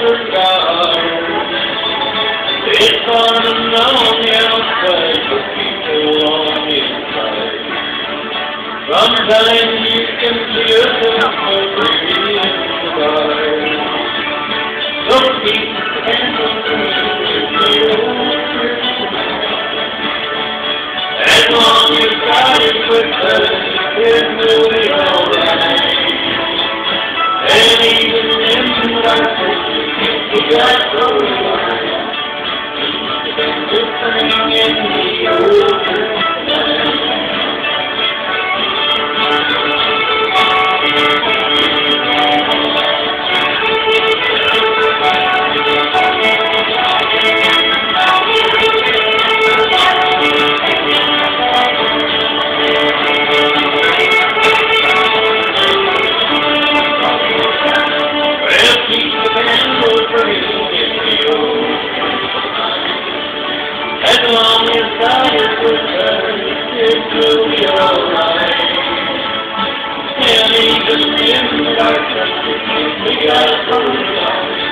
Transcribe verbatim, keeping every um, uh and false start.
disregard. It's fun and on the outside, but people on the inside. Sometimes you can see yourself maybe in the dark. Don't keep the candle as long as God is with us, it will be alright. And even in the darkness, we got those lights. Keep the thing in the open night. As long as God is with us, it will be alright. And even in the darkness, we got to